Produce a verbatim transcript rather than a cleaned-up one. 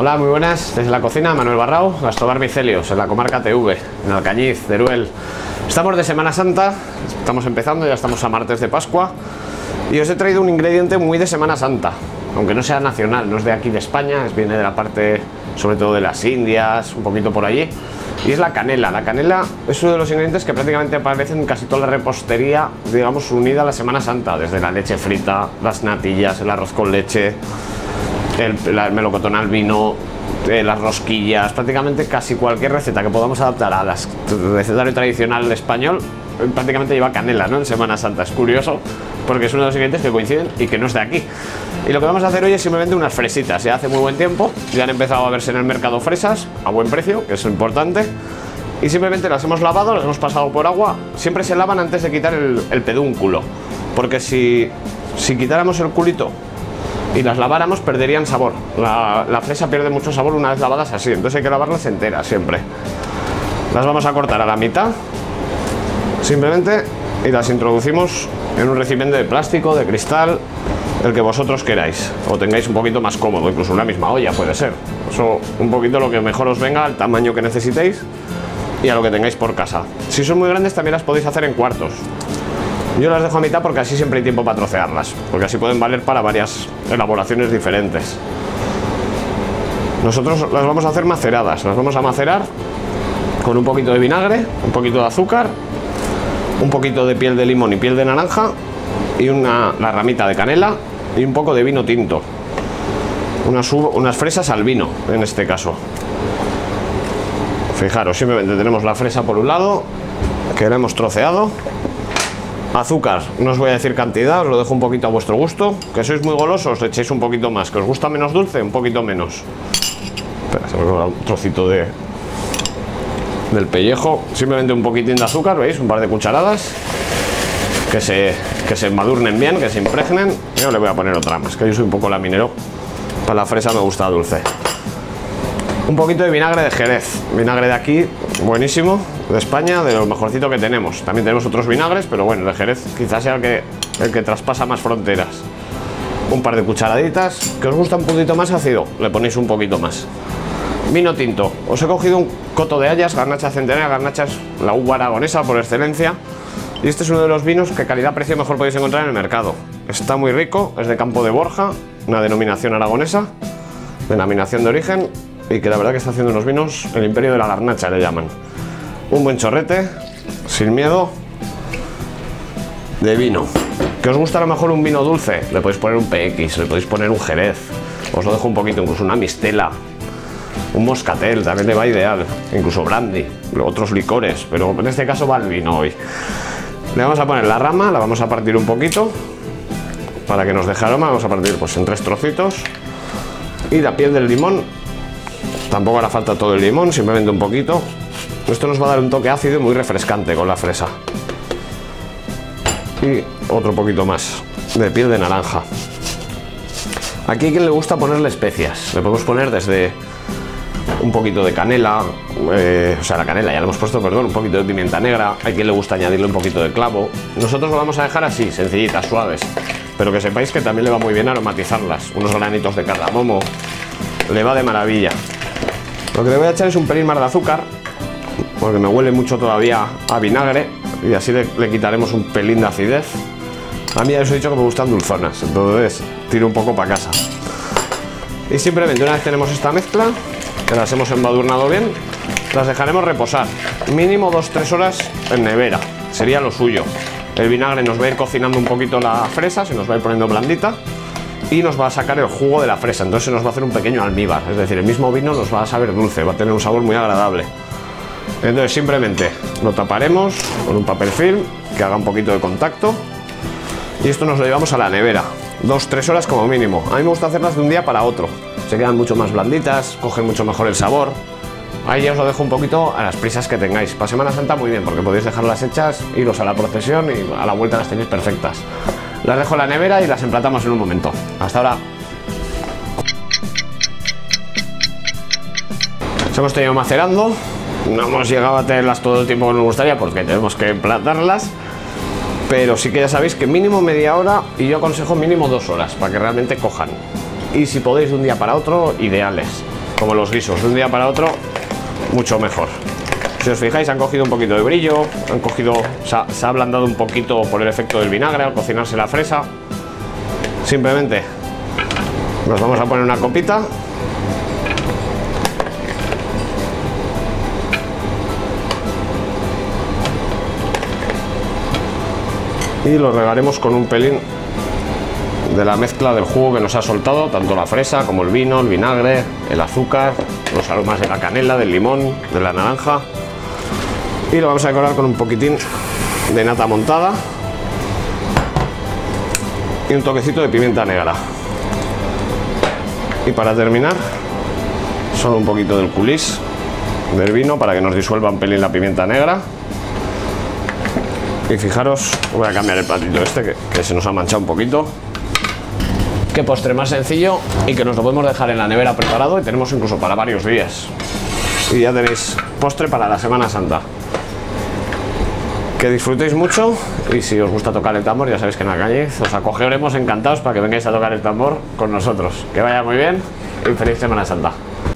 Hola, muy buenas. Desde la cocina, Manuel Barrao, Gastrobar Micelios, en la comarca T V, en Alcañiz, Teruel. Estamos de Semana Santa, estamos empezando, ya estamos a martes de Pascua. Y os he traído un ingrediente muy de Semana Santa, aunque no sea nacional, no es de aquí de España, es, viene de la parte, sobre todo de las Indias, un poquito por allí. Y es la canela. La canela es uno de los ingredientes que prácticamente aparecen en casi toda la repostería, digamos, unida a la Semana Santa, desde la leche frita, las natillas, el arroz con leche, el, el melocotón al vino, eh, las rosquillas, prácticamente casi cualquier receta que podamos adaptar a las recetario tradicional español, prácticamente lleva canela, ¿no? En Semana Santa. Es curioso porque es uno de los ingredientes que coinciden y que no es de aquí. Y lo que vamos a hacer hoy es simplemente unas fresitas. Ya hace muy buen tiempo, ya han empezado a verse en el mercado fresas a buen precio, que es importante, y simplemente las hemos lavado, las hemos pasado por agua. Siempre se lavan antes de quitar el, el pedúnculo, porque si, si quitáramos el culito y las laváramos, perderían sabor. La, la fresa pierde mucho sabor una vez lavadas así, entonces hay que lavarlas enteras siempre. Las vamos a cortar a la mitad simplemente y las introducimos en un recipiente de plástico, de cristal, el que vosotros queráis, o tengáis un poquito más cómodo, incluso una misma olla puede ser. Eso, un poquito lo que mejor os venga, al tamaño que necesitéis y a lo que tengáis por casa. Si son muy grandes también las podéis hacer en cuartos. Yo las dejo a mitad porque así siempre hay tiempo para trocearlas, porque así pueden valer para varias elaboraciones diferentes. Nosotros las vamos a hacer maceradas, las vamos a macerar con un poquito de vinagre, un poquito de azúcar, un poquito de piel de limón y piel de naranja y una la ramita de canela y un poco de vino tinto, unas, unas fresas al vino en este caso. Fijaros, simplemente tenemos la fresa por un lado, que la hemos troceado. Azúcar, no os voy a decir cantidad, os lo dejo un poquito a vuestro gusto. Que sois muy golosos, le echéis un poquito más. Que os gusta menos dulce, un poquito menos. Espera, se me queda un trocito de del pellejo. Simplemente un poquitín de azúcar, ¿veis? Un par de cucharadas. Que se, que se madurnen bien, que se impregnen. Yo le voy a poner otra más, que yo soy un poco laminero. Para la fresa me gusta dulce. Un poquito de vinagre de Jerez. Vinagre de aquí, buenísimo, de España, de lo mejorcito que tenemos. También tenemos otros vinagres, pero bueno, el de Jerez quizás sea el que, el que traspasa más fronteras. Un par de cucharaditas. ¿Que os gusta un poquito más ácido? Le ponéis un poquito más. Vino tinto. Os he cogido un coto de hayas, garnacha centenaria. Garnacha es la uva aragonesa por excelencia. Y este es uno de los vinos que calidad-precio mejor podéis encontrar en el mercado. Está muy rico, es de Campo de Borja, una denominación aragonesa, denominación de origen, y que la verdad que está haciendo unos vinos, el imperio de la garnacha le llaman. Un buen chorrete, sin miedo, de vino. ¿Que os gusta a lo mejor un vino dulce? Le podéis poner un P X, le podéis poner un Jerez, os lo dejo un poquito, incluso una mistela, un moscatel, también le va ideal, incluso brandy, otros licores, pero en este caso va el vino hoy. Le vamos a poner la rama, la vamos a partir un poquito, para que nos deje aroma, vamos a partir pues en tres trocitos, y la piel del limón. Tampoco hará falta todo el limón, simplemente un poquito. Esto nos va a dar un toque ácido y muy refrescante con la fresa. Y otro poquito más de piel de naranja. Aquí a quien le gusta ponerle especias. Le podemos poner desde un poquito de canela, eh, o sea, la canela ya le hemos puesto, perdón, un poquito de pimienta negra. Hay quien le gusta añadirle un poquito de clavo. Nosotros lo vamos a dejar así, sencillitas, suaves. Pero que sepáis que también le va muy bien aromatizarlas. Unos granitos de cardamomo. Le va de maravilla. Lo que le voy a echar es un pelín más de azúcar, porque me huele mucho todavía a vinagre, y así le, le quitaremos un pelín de acidez. A mí ya os he dicho que me gustan dulzonas, entonces tiro un poco para casa. Y simplemente una vez tenemos esta mezcla, que las hemos embadurnado bien, las dejaremos reposar mínimo dos tres horas en nevera, sería lo suyo. El vinagre nos va a ir cocinando un poquito la fresa, se nos va a ir poniendo blandita, y nos va a sacar el jugo de la fresa, entonces se nos va a hacer un pequeño almíbar, es decir, el mismo vino nos va a saber dulce, va a tener un sabor muy agradable. Entonces simplemente lo taparemos con un papel film que haga un poquito de contacto, y esto nos lo llevamos a la nevera, dos tres horas como mínimo. A mí me gusta hacerlas de un día para otro, se quedan mucho más blanditas, cogen mucho mejor el sabor. Ahí ya os lo dejo un poquito a las prisas que tengáis. Para Semana Santa muy bien, porque podéis dejarlas hechas, iros a la procesión y a la vuelta las tenéis perfectas. Las dejo en la nevera y las emplatamos en un momento. Hasta ahora. Se hemos tenido macerando. No hemos llegado a tenerlas todo el tiempo que nos gustaría porque tenemos que emplatarlas. Pero sí que ya sabéis que mínimo media hora, y yo aconsejo mínimo dos horas para que realmente cojan. Y si podéis de un día para otro, ideales. como los guisos, de un día para otro mucho mejor. Si os fijáis, han cogido un poquito de brillo, han cogido, se ha, se ha ablandado un poquito por el efecto del vinagre al cocinarse la fresa. Simplemente nos vamos a poner una copita y lo regaremos con un pelín de la mezcla del jugo que nos ha soltado tanto la fresa como el vino, el vinagre, el azúcar, los aromas de la canela, del limón, de la naranja, y lo vamos a decorar con un poquitín de nata montada y un toquecito de pimienta negra. Y para terminar, solo un poquito del culís del vino para que nos disuelva un pelín la pimienta negra. Y fijaros, voy a cambiar el platito este que, que se nos ha manchado un poquito. Qué postre más sencillo y que nos lo podemos dejar en la nevera preparado y tenemos incluso para varios días. Y ya tenéis postre para la Semana Santa. Que disfrutéis mucho y si os gusta tocar el tambor, ya sabéis que en Alcañiz os acogeremos encantados para que vengáis a tocar el tambor con nosotros. Que vaya muy bien y feliz Semana Santa.